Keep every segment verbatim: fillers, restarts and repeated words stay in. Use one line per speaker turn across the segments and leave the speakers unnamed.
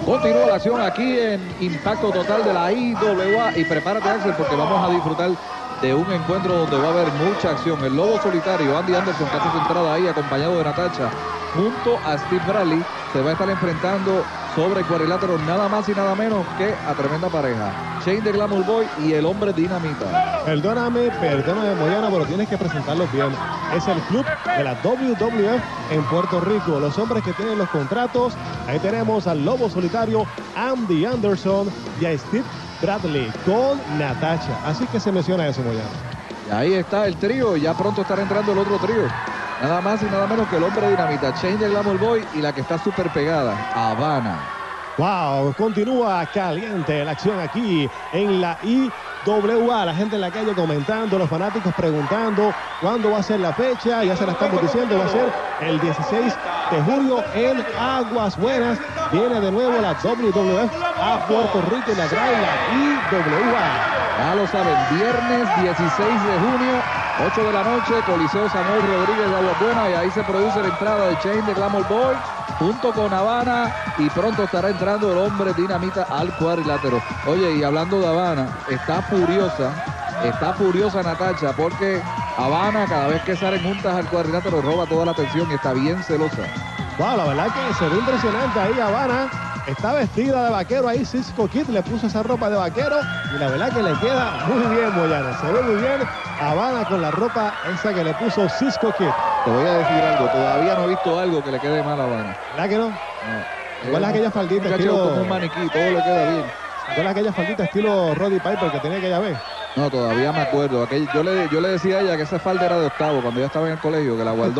Continúa la acción aquí en Impacto Total de la I W A. Y prepárate, Axel, porque vamos a disfrutar de un encuentro donde va a haber mucha acción. El lobo solitario, Andy Anderson, que hace su entrada ahí acompañado de Natasha, junto a Steve Bradley, se va a estar enfrentando sobre el cuadrilátero nada más y nada menos que a tremenda pareja, Shane the Glamour Boy y el hombre Dinamita.
Perdóname, perdóname, Moyano, pero tienes que presentarlos bien. Es el club de la W W F en Puerto Rico. Los hombres que tienen los contratos. Ahí tenemos al lobo solitario Andy Anderson y a Steve Bradley con Natasha. Así que se menciona eso, Moyano.
Y ahí está el trío. Ya pronto estará entrando el otro trío. Nada más y nada menos que el hombre Dinamita, Shane the Glamour Boy, y la que está súper pegada, Habana.
Wow, continúa caliente la acción aquí en la I W A. La gente en la calle comentando, los fanáticos preguntando cuándo va a ser la fecha. Ya se la estamos diciendo, va a ser el dieciséis de julio en Aguas Buenas. Viene de nuevo la W W F a Puerto Rico y la trae la I W A.
Ya lo saben, viernes dieciséis de junio, ocho de la noche, Coliseo Samuel Rodríguez de Aguas Buenas, y ahí se produce la entrada de Shane the Glamour Boy junto con Habana, y pronto estará entrando el hombre Dinamita al cuadrilátero. Oye, y hablando de Habana, está furiosa, está furiosa Natasha, porque Habana cada vez que salen juntas al cuadrilátero roba toda la atención y está bien celosa.
Wow, la verdad que se ve impresionante ahí Habana. Está vestida de vaquero ahí, Cisco Kid le puso esa ropa de vaquero y la verdad que le queda muy bien, Moyano. Se ve muy bien Habana con la ropa esa que le puso Cisco Kid.
Te voy a decir algo, todavía no he visto algo que le quede mal a Habana.
¿Verdad que no?
No.
Igual es aquella faldita estilo...
como un maniquí, todo le queda bien.
Igual es aquella faldita estilo Roddy Piper que tenía aquella vez.
No, todavía me acuerdo. Aquel, yo, le, yo le decía a ella que esa falda era de octavo cuando ella estaba en el colegio, que la guardó.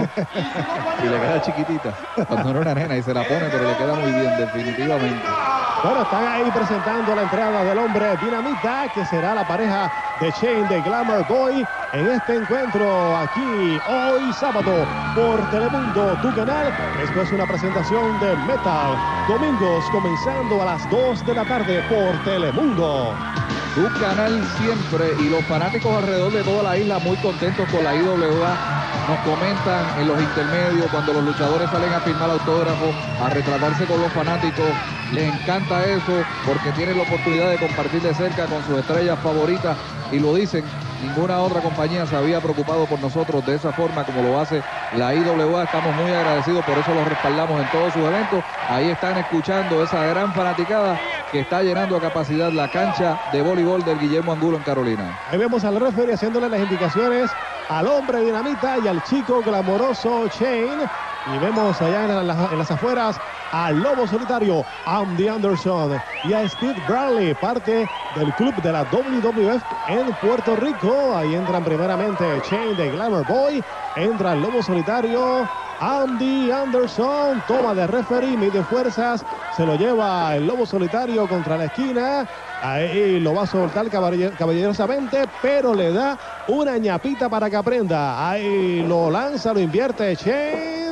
Y le queda chiquitita cuando no era nena y se la pone, pero le queda muy bien, definitivamente.
Bueno, están ahí presentando la entrada del hombre Dinamita, que será la pareja de Shane the Glamour Boy en este encuentro aquí hoy sábado por Telemundo, tu canal. Esto es una presentación de Metal. Domingos comenzando a las dos de la tarde por Telemundo.
Tu canal siempre, y los fanáticos alrededor de toda la isla muy contentos con la I W A. Nos comentan en los intermedios cuando los luchadores salen a firmar autógrafos, a retratarse con los fanáticos. Les encanta eso porque tienen la oportunidad de compartir de cerca con sus estrellas favoritas, y lo dicen, ninguna otra compañía se había preocupado por nosotros de esa forma como lo hace la I W A. Estamos muy agradecidos, por eso los respaldamos en todos sus eventos. Ahí están escuchando esa gran fanaticada que está llenando a capacidad la cancha de voleibol del Guillermo Angulo en Carolina.
Ahí vemos al referee haciéndole las indicaciones al hombre Dinamita y al chico glamoroso Shane. Y vemos allá en, la, en las afueras al lobo solitario Andy Anderson y a Steve Bradley, parte del club de la W W F en Puerto Rico. Ahí entran primeramente Shane the Glamour Boy, entra el lobo solitario Andy Anderson, toma de referee, mide fuerzas, se lo lleva el lobo solitario contra la esquina. Ahí lo va a soltar caballerosamente, pero le da una ñapita para que aprenda. Ahí lo lanza, lo invierte Shane.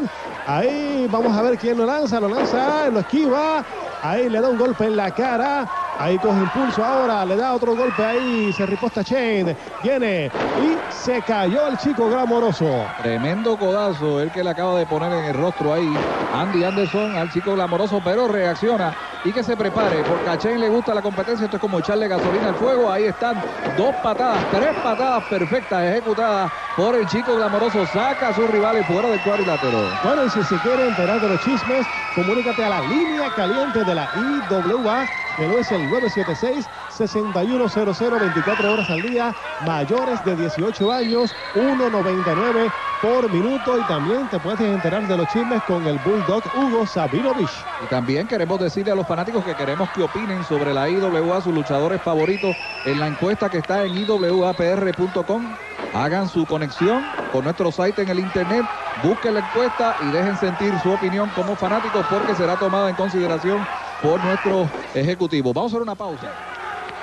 Ahí vamos a ver quién lo lanza, lo lanza, lo esquiva. Ahí le da un golpe en la cara. Ahí coge impulso ahora, le da otro golpe ahí, se riposta Shane. Viene y se cayó el chico glamoroso.
Tremendo codazo, el que le acaba de poner en el rostro ahí Andy Anderson al chico glamoroso, pero reacciona y que se prepare, porque a Shane le gusta la competencia. Esto es como echarle gasolina al fuego. Ahí están dos patadas, tres patadas perfectas ejecutadas por el chico glamoroso. Saca a sus rivales fuera del cuadrilátero.
Bueno, y si se quiere enterar de los chismes, comunícate a la línea caliente de la I W A, que no es el nueve siete seis, seis uno cero cero, veinticuatro horas al día, mayores de dieciocho años, uno noventa y nueve por minuto. Y también te puedes enterar de los chismes con el Bulldog Hugo Sabinovich.
Y también queremos decirle a los fanáticos que queremos que opinen sobre la I W A, sus luchadores favoritos, en la encuesta que está en I W A P R punto com. Hagan su conexión con nuestro site en el internet, busquen la encuesta y dejen sentir su opinión como fanáticos, porque será tomada en consideración por nuestros ejecutivos. Vamos a hacer una pausa.
Con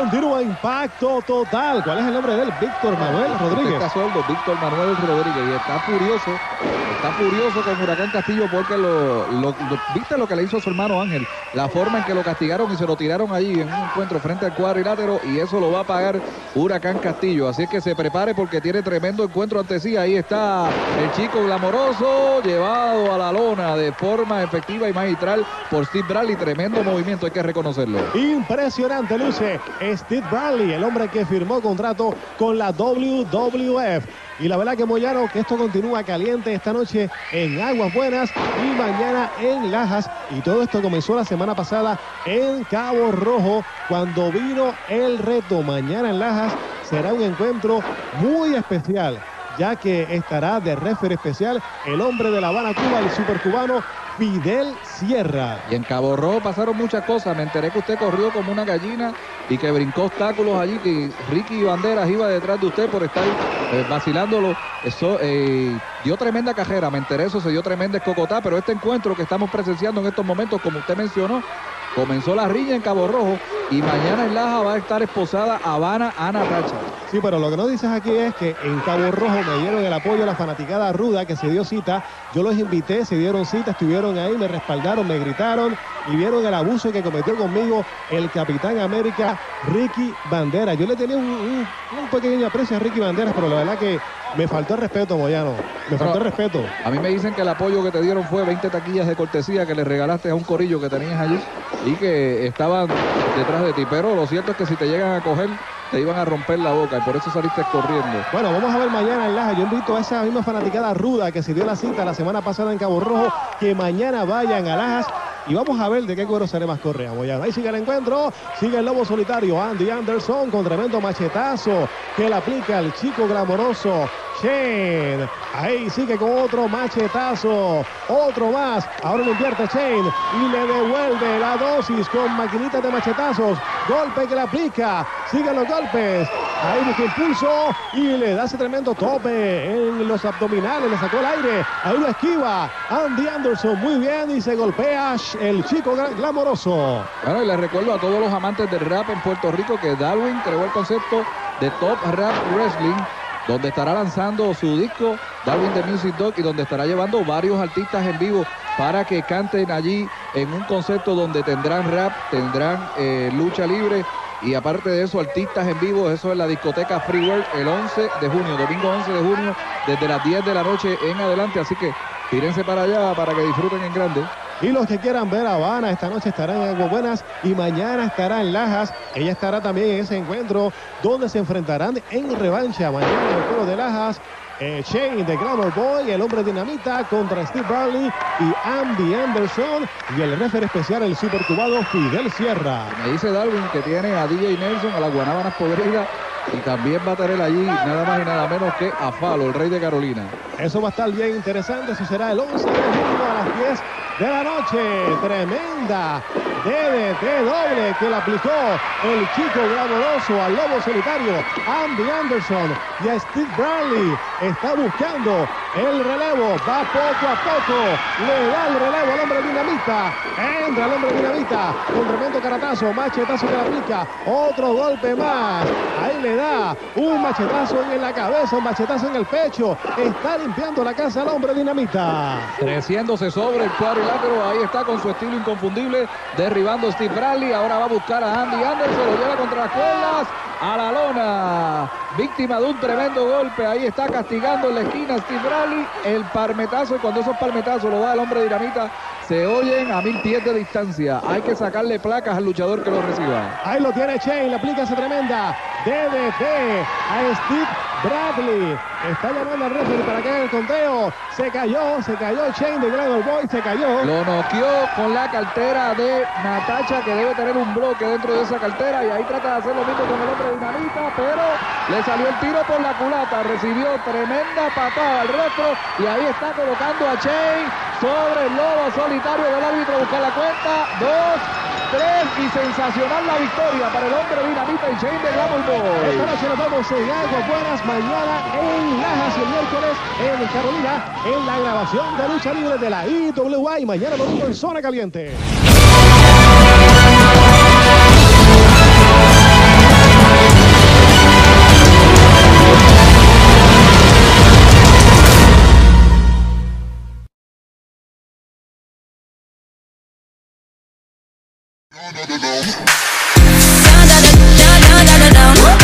Continúa Impacto Total. ¿Cuál es el nombre de él? Víctor Manuel Rodríguez.
Está sueldo, Víctor Manuel Rodríguez. Y está furioso, está furioso con Huracán Castillo porque lo, lo, lo, viste lo que le hizo a su hermano Ángel. La forma en que lo castigaron y se lo tiraron allí en un encuentro frente al cuadrilátero, y eso lo va a pagar Huracán Castillo. Así es que se prepare porque tiene tremendo encuentro ante sí. Ahí está el chico glamoroso, llevado a la lona de forma efectiva y magistral por Steve Bradley. Tremendo movimiento, hay que reconocerlo.
Impresionante luce Steve Bradley, el hombre que firmó contrato con la W W F. Y la verdad que Moyano, que esto continúa caliente esta noche en Aguas Buenas y mañana en Lajas. Y todo esto comenzó la semana pasada en Cabo Rojo, cuando vino el reto. Mañana en Lajas será un encuentro muy especial, ya que estará de referee especial el hombre de La Habana, Cuba, el supercubano Fidel Sierra.
Y en Cabo Rojo pasaron muchas cosas. Me enteré que usted corrió como una gallina y que brincó obstáculos allí, que Ricky Banderas iba detrás de usted por estar eh, vacilándolo. Eso eh, dio tremenda cajera. Me enteré eso, se dio tremenda escocotá, pero este encuentro que estamos presenciando en estos momentos, como usted mencionó, comenzó la riña en Cabo Rojo y mañana en Laja va a estar esposada Habana a Natacha.
Sí, pero lo que no dices aquí es que en Cabo Rojo me dieron el apoyo a la fanaticada ruda que se dio cita. Yo los invité, se dieron cita, estuvieron ahí, me respaldaron, me gritaron y vieron el abuso que cometió conmigo el Capitán América Ricky Banderas. Yo le tenía un, un, un pequeño aprecio a Ricky Banderas, pero la verdad que me faltó el respeto, Moyano. Me faltó el respeto.
A mí me dicen que el apoyo que te dieron fue veinte taquillas de cortesía que le regalaste a un corillo que tenías allí y que estaban detrás de ti. Pero lo cierto es que si te llegan a coger, te iban a romper la boca y por eso saliste corriendo.
Bueno, vamos a ver mañana en Laja. Yo invito a esa misma fanaticada ruda que se dio la cita la semana pasada en Cabo Rojo, que mañana vayan a Lajas y vamos a ver de qué cuero seré más correa, Moyano. Ahí sigue el encuentro, sigue el lobo solitario, Andy Anderson con tremendo machetazo que le aplica el chico glamoroso Shane. Ahí sigue con otro machetazo, otro más. Ahora lo invierte Shane y le devuelve la dosis con maquinitas de machetazos. Golpe que le aplica, siguen los golpes. Ahí busca impulso y le da ese tremendo tope en los abdominales, le sacó el aire. Ahí lo esquiva Andy Anderson muy bien y se golpea el chico glamoroso.
Bueno, y les recuerdo a todos los amantes del rap en Puerto Rico que Darwin creó el concepto de Top Rap Wrestling, donde estará lanzando su disco Darwin The Music Dog y donde estará llevando varios artistas en vivo para que canten allí en un concepto donde tendrán rap, tendrán eh, lucha libre y aparte de eso artistas en vivo. Eso es la discoteca Free World el once de junio, domingo once de junio, desde las diez de la noche en adelante, así que tírense para allá para que disfruten en grande.
Y los que quieran ver a Habana esta noche estarán en Aguas Buenas y mañana estará en Lajas. Ella estará también en ese encuentro donde se enfrentarán en revancha mañana en el pueblo de Lajas. Eh, Shane de Glamour Boy, el hombre dinamita contra Steve Bradley y Andy Anderson y el referee especial, el supercubano Fidel Sierra.
Me dice Darwin que tiene a D J Nelson, a las guanábanas podridas, y también va a tener allí nada más y nada menos que a Falo, el rey de Carolina.
Eso va a estar bien interesante. Eso será el once de junio a las diez de la noche. Tremenda D D T doble que le aplicó el chico glamoroso al lobo solitario Andy Anderson y a Steve Bradley. Está buscando el relevo, va poco a poco, le da el relevo al hombre dinamita, entra el hombre dinamita con tremendo caratazo, machetazo que le aplica, otro golpe más, ahí le da un machetazo en la cabeza, un machetazo en el pecho, está limpiando la casa al hombre dinamita.
Creciéndose sobre el cuadrilátero, ahí está con su estilo inconfundible, derribando a Steve Bradley, ahora va a buscar a Andy Anderson, lo lleva contra las cuerdas, a la lona, víctima de un tremendo golpe, ahí está castigando en la esquina Steve Bradley, el palmetazo, y cuando esos palmetazos lo da el hombre dinamita, se oyen a mil pies de distancia, hay que sacarle placas al luchador que lo reciba.
Ahí lo tiene Shane, le aplica esa tremenda D D T a Steve Bradley, está llamando al referee para que haga el conteo, se cayó, se cayó Shane de Glamour Boy, se cayó.
Lo noqueó con la cartera de Natacha, que debe tener un bloque dentro de esa cartera, y ahí trata de hacer lo mismo con el hombre dinamita, pero le salió el tiro por la culata, recibió tremenda patada al rostro, y ahí está colocando a Shane sobre el lobo solitario del árbitro, buscar la cuenta, dos, tres, y sensacional la victoria para el hombre dinamita y Shane de Glamour Boy.
Esta noche nos vamos en Aguas Buenas, mañana en Lajas y el miércoles en Carolina, en la grabación de lucha libre de la I W A, y mañana domingo en Zona Caliente.
Down, down, down, down, down, down, down.